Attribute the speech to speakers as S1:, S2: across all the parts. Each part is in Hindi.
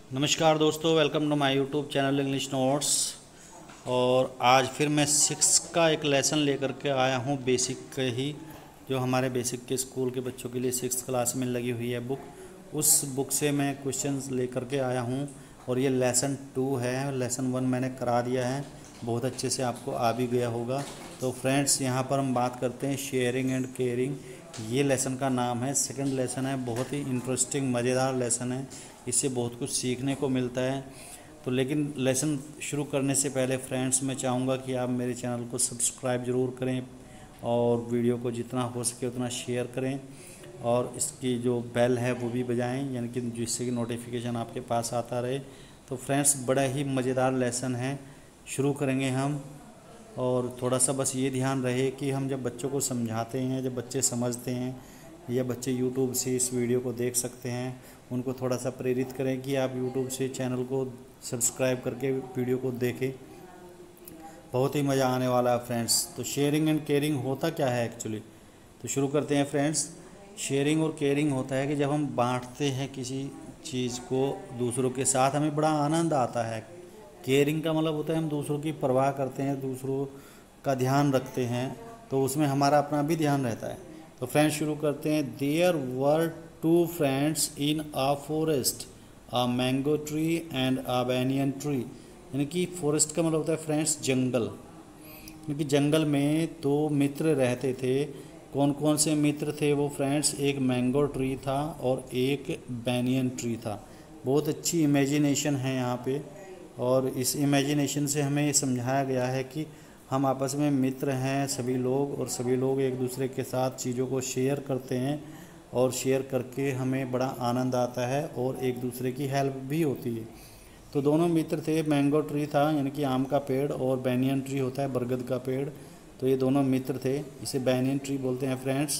S1: नमस्कार दोस्तों, welcome to my YouTube channel English notes. और आज फिर मैं सिक्स का एक लेसन लेकर के आया हूँ, बेसिक के ही, जो हमारे बेसिक के स्कूल के बच्चों के लिए सिक्स क्लास में लगी हुई है बुक। उस बुक से मैं क्वेश्चंस लेकर के आया हूँ और ये लेसन 2 है। लेसन 1 मैंने करा दिया है, बहुत अच्छे से आपको आ भी गया होगा। तो फ्रेंड्स, यहाँ पर हम बात करते हैं शेयरिंग एंड केयरिंग। ये लेसन का नाम है, सेकंड लेसन है। बहुत ही इंटरेस्टिंग मज़ेदार लेसन है, इससे बहुत कुछ सीखने को मिलता है। तो लेकिन लेसन शुरू करने से पहले फ्रेंड्स, मैं चाहूँगा कि आप मेरे चैनल को सब्सक्राइब ज़रूर करें और वीडियो को जितना हो सके उतना शेयर करें और इसकी जो बेल है वो भी बजाएं, यानी कि जिससे कि नोटिफिकेशन आपके पास आता रहे। तो फ्रेंड्स, बड़ा ही मज़ेदार लेसन है, शुरू करेंगे हम। और थोड़ा सा बस ये ध्यान रहे कि हम जब बच्चों को समझाते हैं, जब बच्चे समझते हैं या बच्चे यूट्यूब से इस वीडियो को देख सकते हैं, उनको थोड़ा सा प्रेरित करें कि आप यूट्यूब से चैनल को सब्सक्राइब करके वीडियो को देखें। बहुत ही मज़ा आने वाला है फ्रेंड्स। तो शेयरिंग एंड केयरिंग होता क्या है एक्चुअली, तो शुरू करते हैं फ्रेंड्स। शेयरिंग और केयरिंग होता है कि जब हम बांटते हैं किसी चीज़ को दूसरों के साथ, हमें बड़ा आनंद आता है। केयरिंग का मतलब होता है हम दूसरों की परवाह करते हैं, दूसरों का ध्यान रखते हैं, तो उसमें हमारा अपना भी ध्यान रहता है। तो फ्रेंड्स, शुरू करते हैं। There were two friends in a forest, a mango tree and a banyan tree. यानी कि फॉरेस्ट का मतलब होता है फ्रेंड्स जंगल, क्योंकि जंगल में 2 मित्र रहते थे। कौन कौन से मित्र थे वो फ्रेंड्स? एक मैंगो ट्री था और एक बैनियन ट्री था। बहुत अच्छी इमेजिनेशन है यहाँ पे, और इस इमेजिनेशन से हमें समझाया गया है कि हम आपस में मित्र हैं सभी लोग, और सभी लोग एक दूसरे के साथ चीज़ों को शेयर करते हैं और शेयर करके हमें बड़ा आनंद आता है और एक दूसरे की हेल्प भी होती है। तो दोनों मित्र थे, मैंगो ट्री था यानी कि आम का पेड़, और बैनियन ट्री होता है बरगद का पेड़। तो ये दोनों मित्र थे, इसे बैनियन ट्री बोलते हैं friends.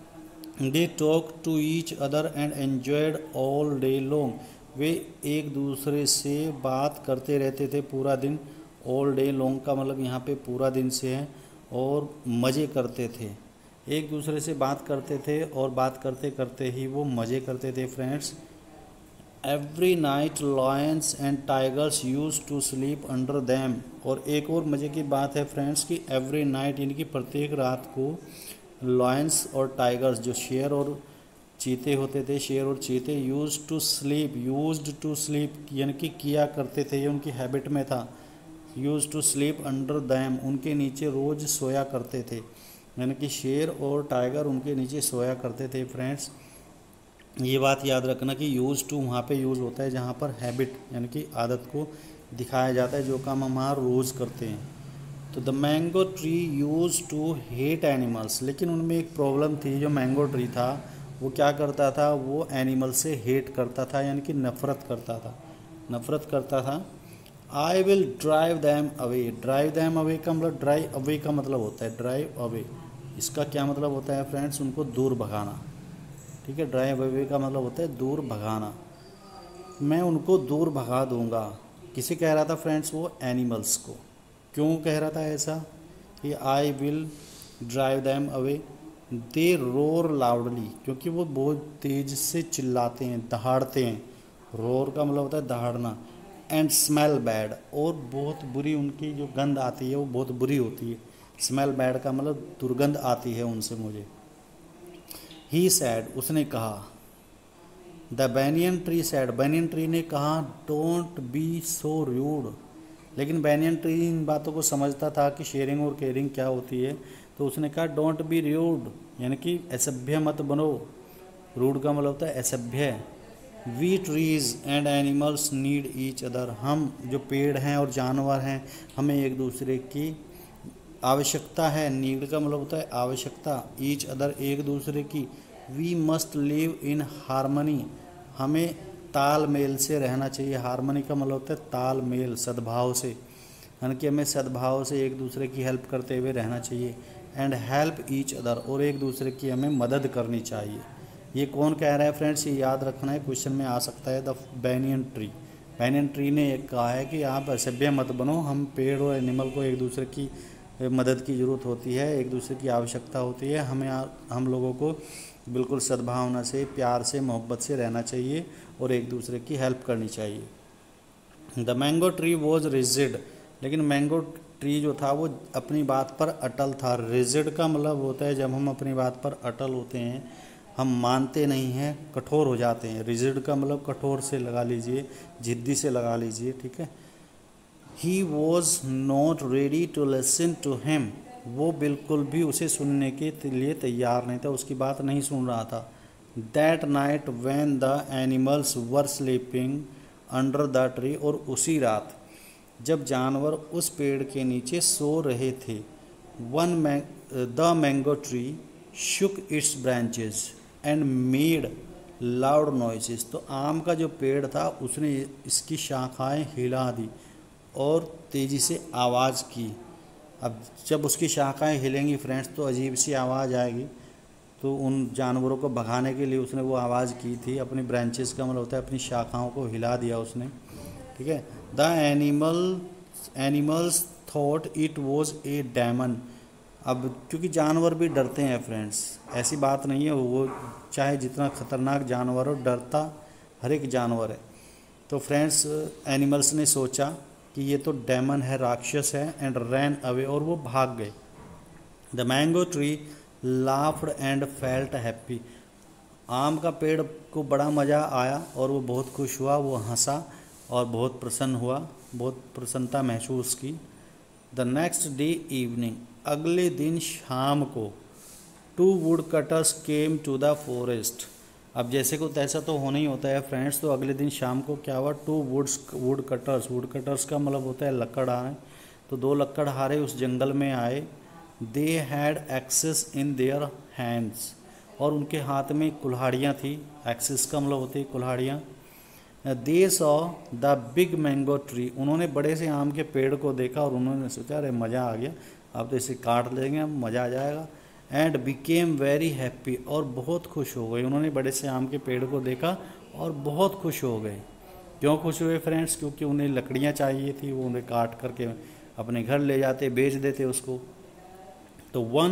S1: They talk to each other and enjoyed all day long. वे एक दूसरे से बात करते रहते थे पूरा दिन। ऑल डे लॉन्ग का मतलब यहाँ पे पूरा दिन से है, और मज़े करते थे। एक दूसरे से बात करते थे और बात करते करते ही वो मज़े करते थे friends. Every night lions and tigers use to sleep under them. और एक और मज़े की बात है फ्रेंड्स कि एवरी नाइट यानी कि प्रत्येक रात को लायंस और टाइगर्स, जो शेर और चीते होते थे, शेर और चीते, यूज्ड टू स्लीप यानी कि किया करते थे, ये उनकी हैबिट में था। Used to sleep under them, उनके नीचे रोज़ सोया करते थे। यानी कि शेर और टाइगर उनके नीचे सोया करते थे फ्रेंड्स। ये बात याद रखना कि यूज़ टू वहाँ पे यूज़ होता है जहाँ पर हैबिट यानी कि आदत को दिखाया जाता है, जो काम हम वहाँ रोज़ करते हैं। तो the mango tree use to hate animals. लेकिन उनमें एक प्रॉब्लम थी, जो मैंगो ट्री था वो क्या करता था, वो एनिमल से हेट करता था, यानी कि नफ़रत करता था। I will drive them away. Drive them away का मतलब, ड्राइव अवे का मतलब होता है ड्राइव अवे। इसका क्या मतलब होता है फ्रेंड्स? उनको दूर भगाना। ठीक है, ड्राइव अवे का मतलब होता है दूर भगाना। मैं उनको दूर भगा दूंगा। किसे कह रहा था फ्रेंड्स? वो एनिमल्स को। क्यों कह रहा था ऐसा कि I will drive them away? They roar loudly, क्योंकि वो बहुत तेज से चिल्लाते हैं, दहाड़ते हैं। रोर का मतलब होता है दहाड़ना। एंड स्मेल बैड, और बहुत बुरी उनकी जो गंध आती है वो बहुत बुरी होती है। स्मेल बैड का मतलब दुर्गंध आती है उनसे मुझे। ही सैड, उसने कहा। The banyan tree said, banyan tree ने कहा। Don't be so rude. लेकिन बैनियन ट्री इन बातों को समझता था कि शेयरिंग और केयरिंग क्या होती है, तो उसने कहा डोंट बी रूड, यानी कि असभ्य मत बनो। रूड का मतलब होता है असभ्य। We trees and animals need each other. हम जो पेड़ हैं और जानवर हैं, हमें एक दूसरे की आवश्यकता है। नीड का मतलब होता है आवश्यकता, ईच अदर एक दूसरे की। We must live in harmony, हमें तालमेल से रहना चाहिए। हारमनी का मतलब होता है तालमेल, सद्भाव से, यानी कि हमें सद्भाव से एक दूसरे की हेल्प करते हुए रहना चाहिए। एंड हेल्प ईच अदर, और एक दूसरे की हमें मदद करनी चाहिए। ये कौन कह रहा है फ्रेंड्स? ये याद रखना है, क्वेश्चन में आ सकता है। The banyan tree, banyan tree ने कहा है कि आप असभ्य मत बनो, हम पेड़ और एनिमल को एक दूसरे की मदद की ज़रूरत होती है, एक दूसरे की आवश्यकता होती है। हम लोगों को बिल्कुल सद्भावना से, प्यार से, मोहब्बत से रहना चाहिए और एक दूसरे की हेल्प करनी चाहिए। The mango tree was rigid, लेकिन मैंगो ट्री जो था वो अपनी बात पर अटल था। रिजिड का मतलब होता है जब हम अपनी बात पर अटल होते हैं, हम मानते नहीं हैं, कठोर हो जाते हैं। रिजिड का मतलब कठोर से लगा लीजिए, जिद्दी से लगा लीजिए, ठीक है। He was not ready to listen to him, वो बिल्कुल भी उसे सुनने के लिए तैयार नहीं था, उसकी बात नहीं सुन रहा था। That night when the animals were sleeping under the tree, और उसी रात जब जानवर उस पेड़ के नीचे सो रहे थे, the mango tree shook its branches and made loud noises, तो आम का जो पेड़ था उसने इसकी शाखाएं हिला दी और तेज़ी से आवाज़ की। अब जब उसकी शाखाएं हिलेंगी फ्रेंड्स तो अजीब सी आवाज़ आएगी, तो उन जानवरों को भगाने के लिए उसने वो आवाज़ की थी। अपनी ब्रांचेस का मतलब होता है अपनी शाखाओं को हिला दिया उसने, ठीक है। The animals thought it was a demon, अब क्योंकि जानवर भी डरते हैं फ्रेंड्स, ऐसी बात नहीं है, वो चाहे जितना ख़तरनाक जानवर हो, डरता हर एक जानवर है। तो फ्रेंड्स एनिमल्स ने सोचा कि ये तो डेमन है, राक्षस है, एंड रैन अवे, और वो भाग गए। The mango tree laughed and felt happy, आम का पेड़ को बड़ा मज़ा आया और वो बहुत खुश हुआ, वो हंसा और बहुत प्रसन्न हुआ, बहुत प्रसन्नता महसूस की। द नेक्स्ट डे इवनिंग, अगले दिन शाम को, two wood cutters came to the forest, अब जैसे को तैसा तो होना ही होता है फ्रेंड्स, तो अगले दिन शाम को क्या हुआ, टू वुड कटर्स का मतलब होता है लकड़हारे, तो दो लकड़हारे उस जंगल में आए। They had axes in their hands, और उनके हाथ में कुल्हाड़ियाँ थी, एक्सेस का मतलब होती है कुल्हाड़ियाँ। They saw the big mango tree, उन्होंने बड़े से आम के पेड़ को देखा और उन्होंने सोचा अरे मज़ा आ गया, अब तो इसे काट लेंगे, अब मज़ा आ जाएगा। एंड बिकेम वेरी हैप्पी, और बहुत खुश हो गए, उन्होंने बड़े से आम के पेड़ को देखा और बहुत खुश हो गए। क्यों खुश हुए फ्रेंड्स, क्योंकि उन्हें लकड़ियाँ चाहिए थी, वो उन्हें काट करके अपने घर ले जाते, बेच देते उसको। तो one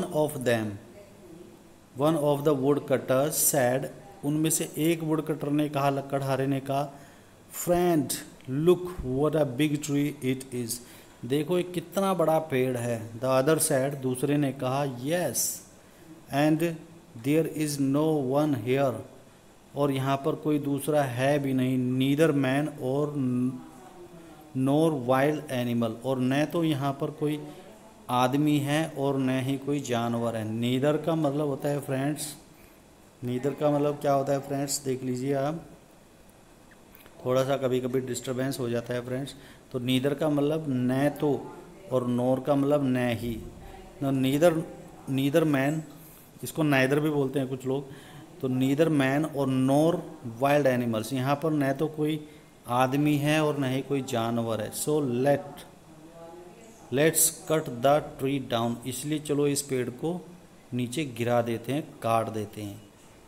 S1: of the wood cutters said, उनमें से एक वुड कटर ने कहा, लकड़हारे ने कहा, friend look what a big tree it is, देखो ये कितना बड़ा पेड़ है। द अदर सैड, दूसरे ने कहा, yes and there is no one here, और यहाँ पर कोई दूसरा है भी नहीं। नीदर मैन और नोर वाइल्ड एनिमल, और न तो यहाँ पर कोई आदमी है और न ही कोई जानवर है। नीदर का मतलब होता है फ्रेंड्स, नीदर का मतलब क्या होता है फ्रेंड्स, देख लीजिए आप, थोड़ा सा कभी कभी डिस्टरबेंस हो जाता है फ्रेंड्स। तो नीदर का मतलब न तो, और नोर का मतलब न ही। नीदर मैन, इसको नाइदर भी बोलते हैं कुछ लोग, तो नीदर मैन और नोर वाइल्ड एनिमल्स, यहाँ पर न तो कोई आदमी है और न ही कोई जानवर है। So let's cut the tree down, इसलिए चलो इस पेड़ को नीचे गिरा देते हैं, काट देते हैं।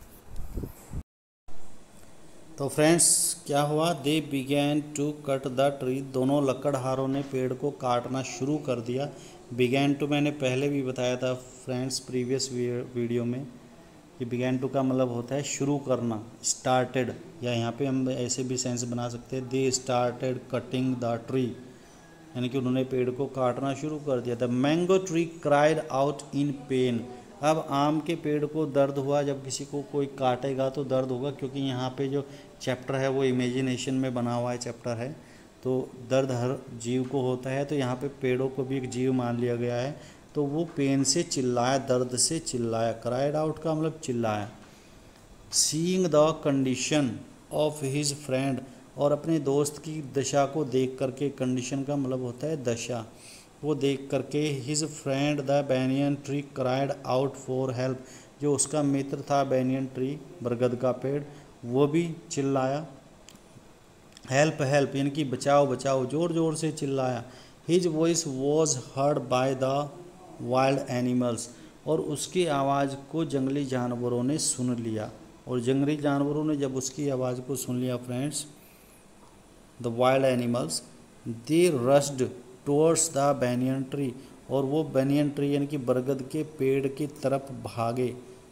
S1: तो फ्रेंड्स क्या हुआ, they began to cut the tree, दोनों लकड़हारों ने पेड़ को काटना शुरू कर दिया। बिगैन टू मैंने पहले भी बताया था फ्रेंड्स प्रीवियस वीडियो में, कि बिगैन टू का मतलब होता है शुरू करना, स्टार्टेड, या यहाँ पे हम ऐसे भी सेंस बना सकते हैं, they started cutting the tree, यानी कि उन्होंने पेड़ को काटना शुरू कर दिया था। Mango tree cried out in pain, अब आम के पेड़ को दर्द हुआ, जब किसी को कोई काटेगा तो दर्द होगा, क्योंकि यहाँ पे जो चैप्टर है वो इमेजिनेशन में बना हुआ है चैप्टर है, तो दर्द हर जीव को होता है, तो यहाँ पे पेड़ों को भी एक जीव मान लिया गया है। तो वो पेन से चिल्लाया, दर्द से चिल्लाया, क्राइड आउट का मतलब चिल्लाया। Seeing the condition of his friend, और अपने दोस्त की दशा को देख करके, कंडीशन का मतलब होता है दशा, वो देख करके, his friend the banyan tree cried out for help, जो उसका मित्र था बैनियन ट्री, बरगद का पेड़, वो भी चिल्लाया, हेल्प हेल्प, यानी कि बचाओ बचाओ, ज़ोर ज़ोर से चिल्लाया। His voice was heard by the wild animals, और उसकी आवाज़ को जंगली जानवरों ने सुन लिया, और जंगली जानवरों ने जब उसकी आवाज़ को सुन लिया friends, the wild animals, they rushed towards the banyan tree, और वो बैनियन ट्री यानी कि बरगद के पेड़ की तरफ भागे।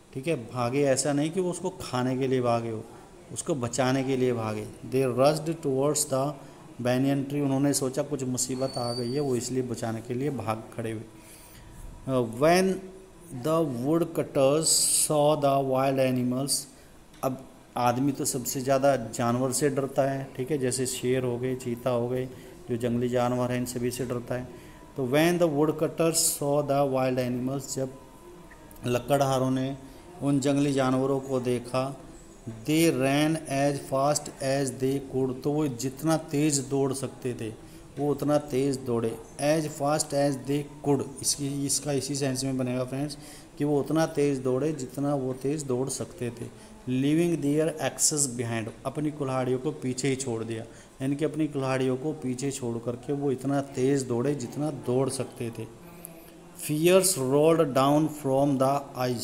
S1: ठीक है, भागे ऐसा नहीं कि वो उसको खाने के लिए भागे हो, उसको बचाने के लिए भागे। They rushed towards the banyan tree, उन्होंने सोचा कुछ मुसीबत आ गई है, वो इसलिए बचाने के लिए भाग खड़े हुए। When the wood cutters saw the wild animals, अब आदमी तो सबसे ज़्यादा जानवर से डरता है, ठीक है, जैसे शेर हो गए, चीता हो गए, जो जंगली जानवर हैं इन सभी से डरता है। तो when the wood cutters saw the wild animals, जब लकड़हारों ने उन जंगली जानवरों को देखा, they ran as fast as they could, तो वो जितना तेज़ दौड़ सकते थे वो उतना तेज़ दौड़े। As fast as they could, इसका इसी सेंस में बनेगा फ्रेंड्स कि वो उतना तेज़ दौड़े जितना वो तेज़ दौड़ सकते थे। लिविंग दियर एक्सेस बिहाइंड, अपनी कुल्हाड़ियों को पीछे ही छोड़ दिया, यानी कि अपनी कुल्हाड़ियों को पीछे छोड़ करके वो इतना तेज़ दौड़े जितना दौड़ सकते थे। Tears rolled down from the eyes,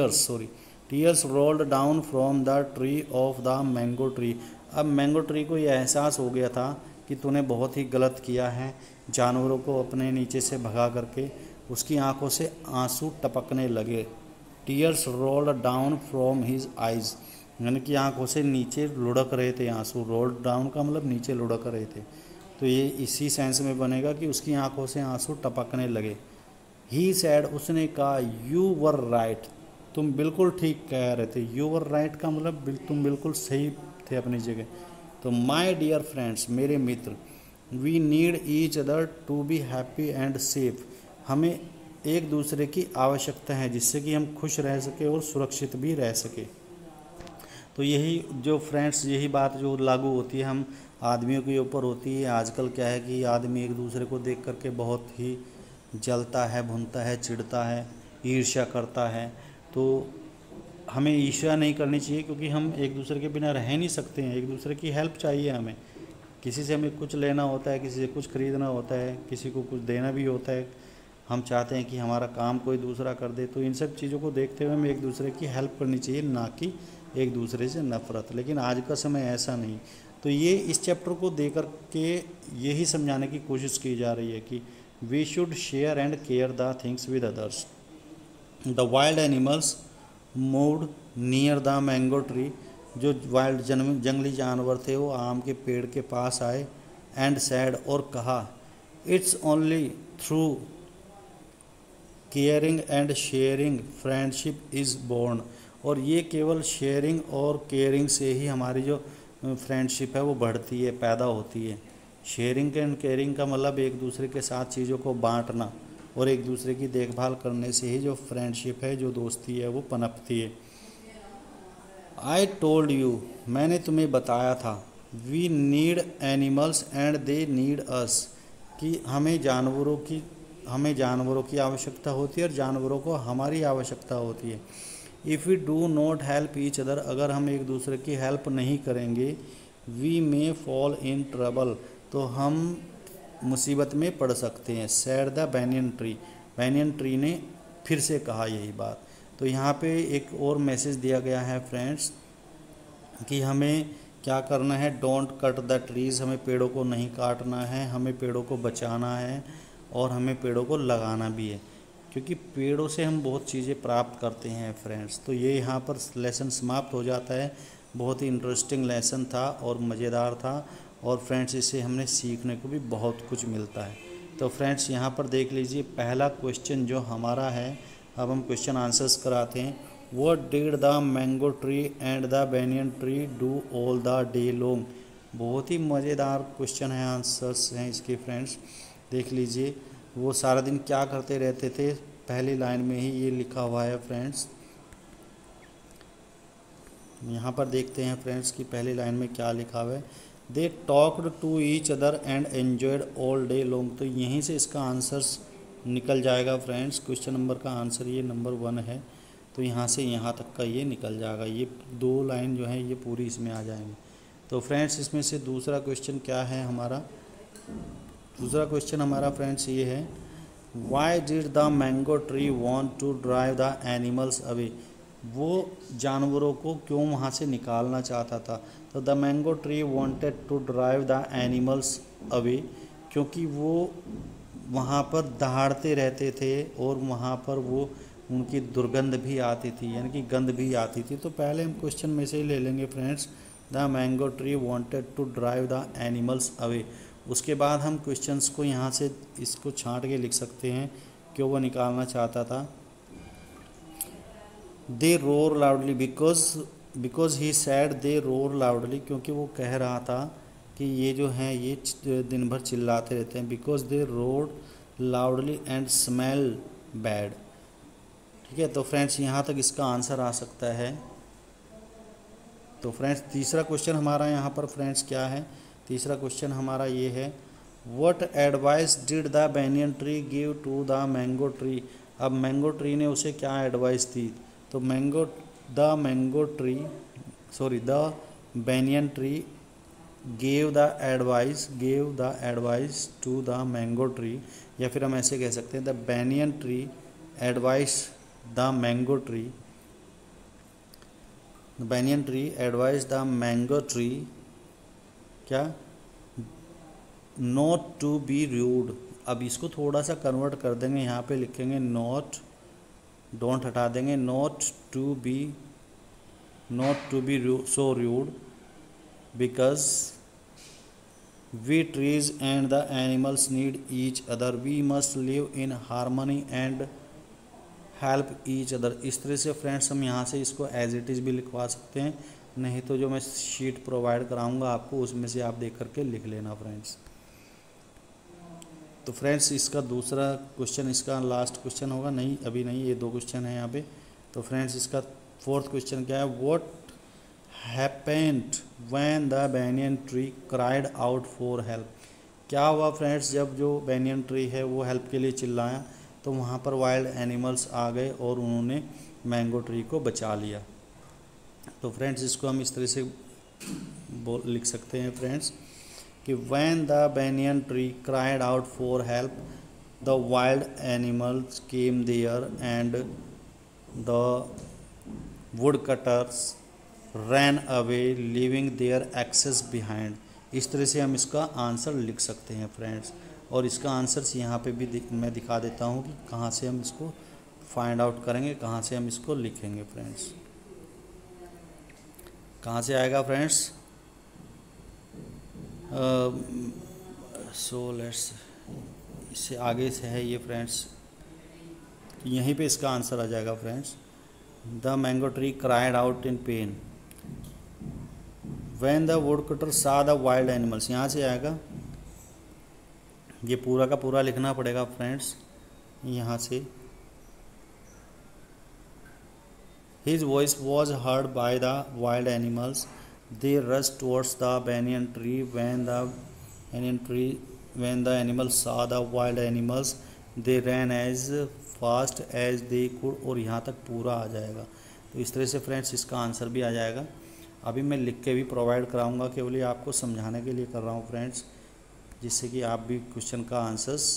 S1: tears rolled down from the tree of the mango tree। अब मैंगो ट्री को ये एहसास हो गया था कि तूने बहुत ही गलत किया है, जानवरों को अपने नीचे से भगा करके। उसकी आंखों से आंसू टपकने लगे। Tears rolled down from his eyes, यानी कि आंखों से नीचे लुढ़क रहे थे आंसू। रोल्ड डाउन का मतलब नीचे लुढ़क रहे थे, तो ये इसी सेंस में बनेगा कि उसकी आंखों से आंसू टपकने लगे। ही सैड, उसने कहा, यू वर राइट, तुम बिल्कुल ठीक कह रहे थे। यू वर राइट का मतलब तुम बिल्कुल सही थे अपनी जगह। तो माय डियर फ्रेंड्स, मेरे मित्र, we need each other to be happy and safe, हमें एक दूसरे की आवश्यकता है जिससे कि हम खुश रह सके और सुरक्षित भी रह सके। तो यही जो फ्रेंड्स, यही बात जो लागू होती है हम आदमियों के ऊपर होती है। आजकल क्या है कि आदमी एक दूसरे को देख करके बहुत ही जलता है, भुनता है, चिढ़ता है, ईर्ष्या करता है। तो हमें ईर्ष्या नहीं करनी चाहिए, क्योंकि हम एक दूसरे के बिना रह नहीं सकते हैं। एक दूसरे की हेल्प चाहिए हमें, किसी से हमें कुछ लेना होता है, किसी से कुछ खरीदना होता है, किसी को कुछ देना भी होता है। हम चाहते हैं कि हमारा काम कोई दूसरा कर दे। तो इन सब चीज़ों को देखते हुए हमें एक दूसरे की हेल्प करनी चाहिए, ना कि एक दूसरे से नफरत। लेकिन आज का समय ऐसा नहीं। तो ये इस चैप्टर को दे कर के यही समझाने की कोशिश की जा रही है कि we should share and care the things with others. The wild animals moved near the mango tree, जो वाइल्ड जंगली जानवर थे वो आम के पेड़ के पास आए। एंड सैड, और कहा, it's only through caring and sharing friendship is born, और ये केवल शेयरिंग और केयरिंग से ही हमारी जो फ्रेंडशिप है वो बढ़ती है, पैदा होती है। शेयरिंग एंड केयरिंग का मतलब एक दूसरे के साथ चीज़ों को बांटना और एक दूसरे की देखभाल करने से ही जो फ्रेंडशिप है, जो दोस्ती है, वो पनपती है। आई टोल्ड यू, मैंने तुम्हें बताया था, we need animals and they need us, कि हमें जानवरों की आवश्यकता होती है और जानवरों को हमारी आवश्यकता होती है। If we do not help each other, अगर हम एक दूसरे की हेल्प नहीं करेंगे, we may fall in trouble, तो हम मुसीबत में पड़ सकते हैं। Said the banyan tree, banyan tree ने फिर से कहा यही बात। तो यहाँ पे एक और मैसेज दिया गया है फ्रेंड्स कि हमें क्या करना है, डोंट कट द ट्रीज़, हमें पेड़ों को नहीं काटना है, हमें पेड़ों को बचाना है और हमें पेड़ों को लगाना भी है, क्योंकि पेड़ों से हम बहुत चीज़ें प्राप्त करते हैं फ्रेंड्स। तो ये यहाँ पर लेसन समाप्त हो जाता है। बहुत ही इंटरेस्टिंग लेसन था और मज़ेदार था, और फ्रेंड्स इससे हमने सीखने को भी बहुत कुछ मिलता है। तो फ्रेंड्स यहाँ पर देख लीजिए, पहला क्वेश्चन जो हमारा है, अब हम क्वेश्चन आंसर्स कराते हैं। What did the mango tree and the banyan tree do all the day long. बहुत ही मज़ेदार क्वेश्चन है, आंसर्स हैं इसके फ्रेंड्स, देख लीजिए। वो सारा दिन क्या करते रहते थे, पहली लाइन में ही ये लिखा हुआ है फ्रेंड्स। यहाँ पर देखते हैं फ्रेंड्स कि पहली लाइन में क्या लिखा हुआ है। They talked to each other and enjoyed all day long. तो यहीं से इसका आंसर्स निकल जाएगा फ्रेंड्स। क्वेश्चन नंबर का आंसर ये नंबर 1 है, तो यहाँ से यहाँ तक का ये निकल जाएगा। ये 2 लाइन जो है ये पूरी इसमें आ जाएंगी। तो फ्रेंड्स इसमें से दूसरा क्वेश्चन क्या है हमारा, दूसरा क्वेश्चन हमारा फ्रेंड्स ये है, why did the mango tree want to drive the animals away. वो जानवरों को क्यों वहाँ से निकालना चाहता था। तो the mango tree wanted to drive the animals away, क्योंकि वो वहाँ पर दहाड़ते रहते थे और वहाँ पर वो उनकी दुर्गंध भी आती थी, यानी कि गंध भी आती थी। तो पहले हम क्वेश्चन में से ही ले लेंगे friends, the mango tree wanted to drive the animals away. उसके बाद हम क्वेश्चंस को यहाँ से इसको छांट के लिख सकते हैं, क्यों वो निकालना चाहता था। They roar loudly because he said they roar loudly, क्योंकि वो कह रहा था कि ये जो हैं ये दिन भर चिल्लाते रहते हैं। Because they roar loudly and smell bad. ठीक है, तो फ्रेंड्स यहाँ तक इसका आंसर आ सकता है। तो फ्रेंड्स तीसरा क्वेश्चन हमारा यहाँ पर फ्रेंड्स क्या है, तीसरा क्वेश्चन हमारा ये है, what advice did the banyan tree give to the mango tree. अब मैंगो ट्री ने उसे क्या एडवाइस दी, तो the banyan tree gave the advice to the mango tree, या फिर हम ऐसे कह सकते हैं the banyan tree advice the mango tree, the banyan tree advice the mango tree क्या, नॉट टू बी रूड। अब इसको थोड़ा सा कन्वर्ट कर देंगे, यहाँ पे लिखेंगे नॉट, डोंट हटा देंगे, not to be so rude because we trees and the animals need each other, we must live in harmony and help each other. इस तरह से फ्रेंड्स हम यहाँ से इसको एज इट इज़ भी लिखवा सकते हैं, नहीं तो जो मैं शीट प्रोवाइड कराऊंगा आपको उसमें से आप देख करके लिख लेना फ्रेंड्स। तो फ्रेंड्स इसका दूसरा क्वेश्चन, इसका लास्ट क्वेश्चन होगा, नहीं अभी नहीं, ये 2 क्वेश्चन है यहाँ पे। तो फ्रेंड्स इसका फोर्थ क्वेश्चन क्या है, what happened when the banyan tree cried out for help. क्या हुआ फ्रेंड्स जब जो बैनियन ट्री है वो हेल्प के लिए चिल्लाया, तो वहाँ पर वाइल्ड एनिमल्स आ गए और उन्होंने मैंगो ट्री को बचा लिया। तो फ्रेंड्स इसको हम इस तरह से लिख सकते हैं फ्रेंड्स कि when the banyan tree cried out for help, the wild animals came there and the woodcutters ran away leaving their axes behind। इस तरह से हम इसका आंसर लिख सकते हैं फ्रेंड्स, और इसका आंसर यहाँ पे भी मैं दिखा देता हूँ कि कहाँ से हम इसको फाइंड आउट करेंगे, कहाँ से हम इसको लिखेंगे फ्रेंड्स। कहाँ से आएगा फ्रेंड्स, सो लेट्स, इससे आगे से है ये फ्रेंड्स, यहीं पे इसका आंसर आ जाएगा friends. The mango tree cried out in pain when the woodcutter saw the wild animals, यहाँ से आएगा, ये पूरा का पूरा लिखना पड़ेगा फ्रेंड्स यहाँ से। His voice was heard by the wild animals, they rushed towards the banyan tree when the animals saw the wild animals, they ran as fast as they could, और यहाँ तक पूरा आ जाएगा। तो इस तरह से फ्रेंड्स इसका आंसर भी आ जाएगा। अभी मैं लिख के भी प्रोवाइड कराऊंगा, केवल ये आपको समझाने के लिए कर रहा हूँ फ्रेंड्स, जिससे कि आप भी क्वेश्चन का आंसर्स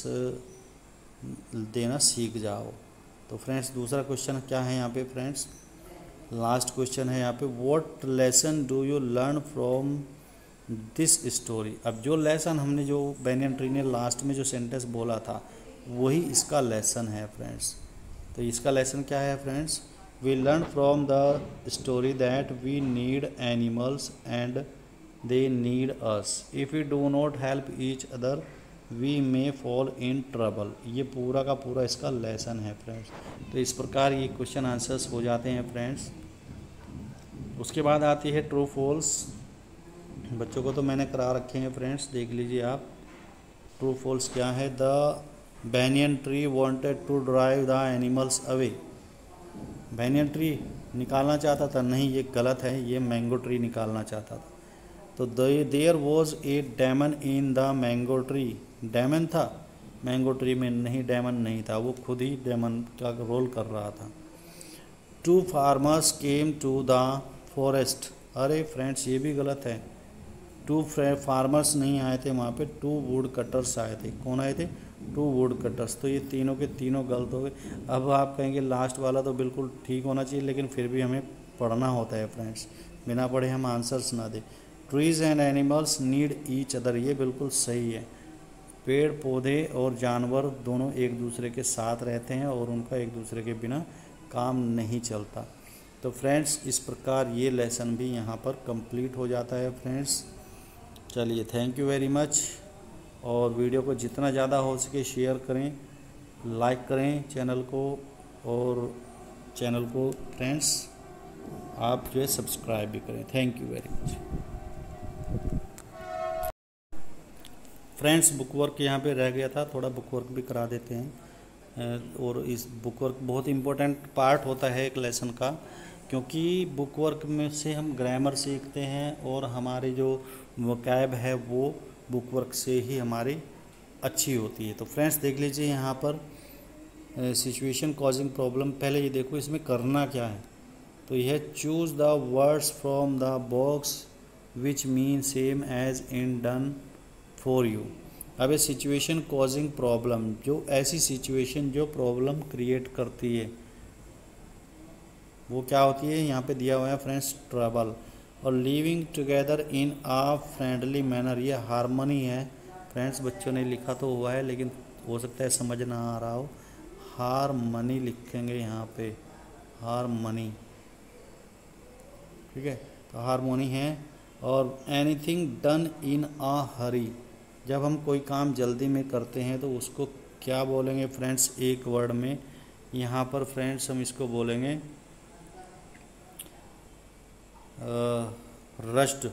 S1: देना सीख जाओ। तो फ्रेंड्स दूसरा क्वेश्चन क्या है यहाँ पे फ्रेंड्स, लास्ट क्वेश्चन है यहाँ पे, what lesson do you learn from this story. अब जो लेसन हमने, जो बैनियन ट्री ने लास्ट में जो सेंटेंस बोला था, वही इसका लेसन है फ्रेंड्स। तो इसका लेसन क्या है friends, we learn from the story that we need animals and they need us, if we do not help each other we may fall in trouble. ये पूरा का पूरा इसका लेसन है फ्रेंड्स। तो इस प्रकार ये क्वेश्चन आंसर्स हो जाते हैं फ्रेंड्स। उसके बाद आती है ट्रू फॉल्स। बच्चों को तो मैंने करा रखे हैं फ्रेंड्स, देख लीजिए आप। ट्रू फॉल्स क्या है, the banyan tree wanted to drive the animals away. Banyan tree निकालना चाहता था, नहीं ये गलत है, ये मैंगो ट्री निकालना चाहता था। तो there was a demon in the mango tree, demon था मैंगो ट्री में, नहीं डेमन नहीं था, वो खुद ही डेमन का रोल कर रहा था। Two farmers came to the forest, अरे फ्रेंड्स ये भी गलत है, टू फार्मर्स नहीं आए थे वहाँ पे, टू वुड कटर्स आए थे। कौन आए थे, टू वुड कटर्स। तो ये तीनों के तीनों गलत हो गए। अब आप कहेंगे लास्ट वाला तो बिल्कुल ठीक होना चाहिए, लेकिन फिर भी हमें पढ़ना होता है फ्रेंड्स, बिना पढ़े हम आंसर्स ना दें। Trees and animals need each other, ये बिल्कुल सही है। पेड़ पौधे और जानवर दोनों एक दूसरे के साथ रहते हैं और उनका एक दूसरे के बिना काम नहीं चलता। तो फ्रेंड्स इस प्रकार ये लेसन भी यहाँ पर कंप्लीट हो जाता है फ्रेंड्स। चलिए थैंक यू वेरी मच, और वीडियो को जितना ज़्यादा हो सके शेयर करें, लाइक करें चैनल को, और चैनल को फ्रेंड्स आप जो है सब्सक्राइब भी करें। Thank you very much friends. Book work यहाँ पे रह गया था, थोड़ा बुक वर्क भी करा देते हैं। और इस बुक वर्क बहुत इम्पोर्टेंट पार्ट होता है एक लेसन का, क्योंकि बुक वर्क में से हम ग्रामर सीखते हैं और हमारी जो वोकैब है वो बुक वर्क से ही हमारी अच्छी होती है। तो फ्रेंड्स देख लीजिए यहाँ पर सिचुएशन कॉजिंग प्रॉब्लम, पहले ये देखो इसमें करना क्या है। तो यह choose the words from the box which mean same as in done for you. अब ये सिचुएशन कॉजिंग प्रॉब्लम, जो ऐसी सिचुएशन जो प्रॉब्लम क्रिएट करती है वो क्या होती है, यहाँ पे दिया हुआ है फ्रेंड्स ट्रबल। और living together in a friendly manner, ये हारमोनी है फ्रेंड्स। बच्चों ने लिखा तो हुआ है लेकिन हो सकता है समझ ना आ रहा हो, हारमनी लिखेंगे यहाँ पे, हारमनी, ठीक है। तो हारमोनी है। और एनीथिंग डन इन आ हरी, जब हम कोई काम जल्दी में करते हैं तो उसको क्या बोलेंगे फ्रेंड्स, एक वर्ड में यहाँ पर फ्रेंड्स हम इसको बोलेंगे रश्ड,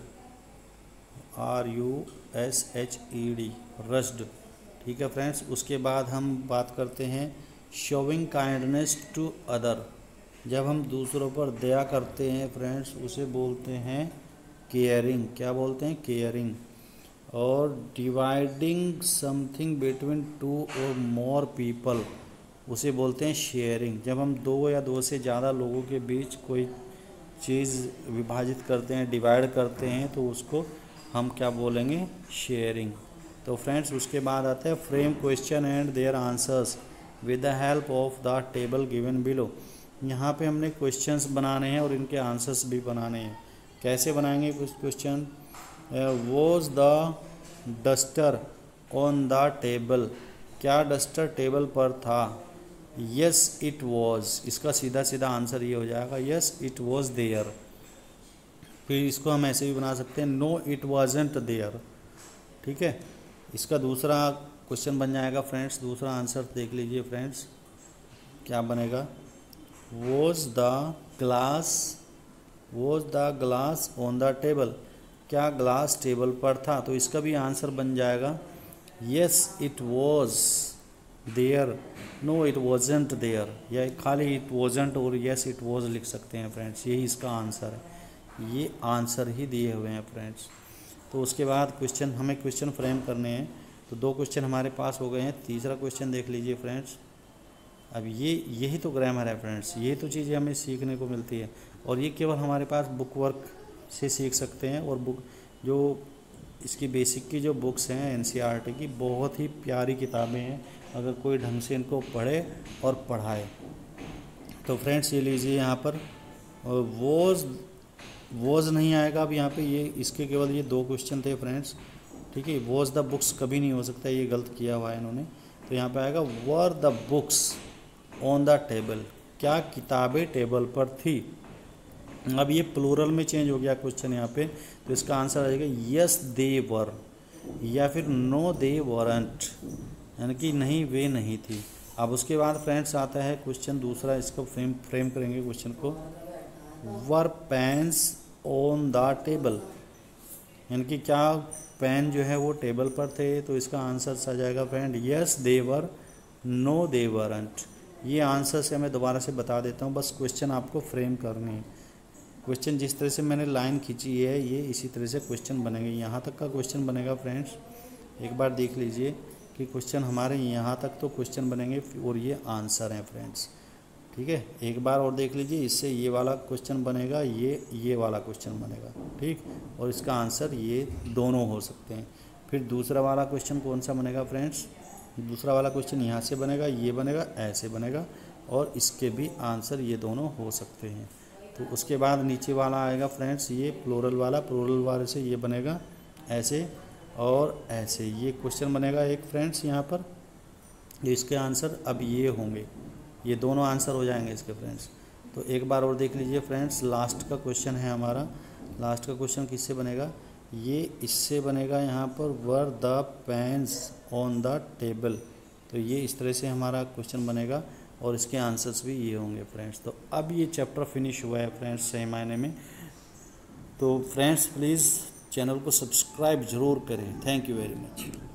S1: RUSHED, रश्ड, ठीक है फ्रेंड्स। उसके बाद हम बात करते हैं शोविंग काइंडनेस टू अदर, जब हम दूसरों पर दया करते हैं फ्रेंड्स उसे बोलते हैं केयरिंग, क्या बोलते हैं, केयरिंग। और डिवाइडिंग समथिंग बिटवीन टू और मोर पीपल, उसे बोलते हैं शेयरिंग, जब हम दो या दो से ज़्यादा लोगों के बीच कोई चीज़ विभाजित करते हैं, डिवाइड करते हैं, तो उसको हम क्या बोलेंगे, शेयरिंग। तो फ्रेंड्स उसके बाद आता है frame question and their answers with the help of the table given below. यहाँ पे हमने क्वेश्चंस बनाने हैं और इनके आंसर्स भी बनाने हैं। कैसे बनाएंगे कुछ question, was the duster on the table, क्या डस्टर टेबल पर था, यस इट वॉज, इसका सीधा सीधा आंसर ये हो जाएगा यस इट वॉज देयर। फिर इसको हम ऐसे भी बना सकते हैं नो इट वॉजंट देयर, ठीक है। इसका दूसरा क्वेश्चन बन जाएगा फ्रेंड्स, दूसरा आंसर देख लीजिए फ्रेंड्स क्या बनेगा, was the glass on the table, क्या ग्लास टेबल पर था, तो इसका भी आंसर बन जाएगा yes it was there, no it wasn't there, या खाली इट वॉजंट और यस इट वॉज लिख सकते हैं फ्रेंड्स, यही इसका आंसर है। ये आंसर ही दिए हुए हैं फ्रेंड्स। तो उसके बाद क्वेश्चन, हमें क्वेश्चन फ्रेम करने हैं, तो दो क्वेश्चन हमारे पास हो गए हैं। तीसरा क्वेश्चन देख लीजिए फ्रेंड्स। अब यही तो ग्रामर है फ्रेंड्स, ये तो चीज़ें हमें सीखने को मिलती है, और ये केवल हमारे पास बुक वर्क से सीख सकते हैं। और बुक जो इसकी बेसिक की जो बुक्स हैं NCERT की, बहुत ही प्यारी किताबें हैं अगर कोई ढंग से इनको पढ़े और पढ़ाए। तो फ्रेंड्स ये लीजिए यहाँ पर वॉज नहीं आएगा अब यहाँ पे, ये इसके केवल ये दो क्वेश्चन थे फ्रेंड्स, ठीक है। वॉज द बुक्स कभी नहीं हो सकता, ये गलत किया हुआ है इन्होंने। तो यहाँ पे आएगा were the books on the table, क्या किताबें टेबल पर थी। अब ये प्लूरल में चेंज हो गया क्वेश्चन यहाँ पे, तो इसका आंसर आ जाएगा यस दे वर, या फिर नो दे वरंट, यानी कि नहीं वे नहीं थी। अब उसके बाद फ्रेंड्स आता है क्वेश्चन दूसरा, इसको फ्रेम करेंगे क्वेश्चन को, were pens on the table, यानी कि क्या पेन जो है वो टेबल पर थे, तो इसका आंसर आ जाएगा friend yes they were, no they weren't. ये आंसर से मैं दोबारा से बता देता हूँ, बस क्वेश्चन आपको फ्रेम करने हैं। क्वेश्चन जिस तरह से मैंने लाइन खींची है ये इसी तरह से क्वेश्चन बनेंगे, यहाँ तक का क्वेश्चन बनेगा फ्रेंड्स। एक बार देख लीजिए कि क्वेश्चन हमारे यहाँ तक तो क्वेश्चन बनेंगे और ये आंसर हैं फ्रेंड्स, ठीक है। एक बार और देख लीजिए, इससे ये वाला क्वेश्चन बनेगा, ये वाला क्वेश्चन बनेगा, ठीक, और इसका आंसर ये दोनों हो सकते हैं। फिर दूसरा वाला क्वेश्चन कौन सा बनेगा फ्रेंड्स, दूसरा वाला क्वेश्चन यहाँ से बनेगा, ये बनेगा, ऐसे बनेगा, और इसके भी आंसर ये दोनों हो सकते हैं। तो उसके बाद नीचे वाला आएगा फ्रेंड्स, ये प्लूरल वाले से ये बनेगा ऐसे और ऐसे, ये क्वेश्चन बनेगा एक फ्रेंड्स यहाँ पर। इसके आंसर अब ये होंगे, ये दोनों आंसर हो जाएंगे इसके फ्रेंड्स। तो एक बार और देख लीजिए फ्रेंड्स, लास्ट का क्वेश्चन है हमारा। लास्ट का क्वेश्चन किससे बनेगा, ये इससे बनेगा यहाँ पर, were the pens on the table. तो ये इस तरह से हमारा क्वेश्चन बनेगा और इसके आंसर्स भी ये होंगे फ्रेंड्स। तो अब ये चैप्टर फिनिश हुआ है फ्रेंड्स सही मायने में। तो फ्रेंड्स प्लीज़ चैनल को सब्सक्राइब ज़रूर करें। Thank you very much.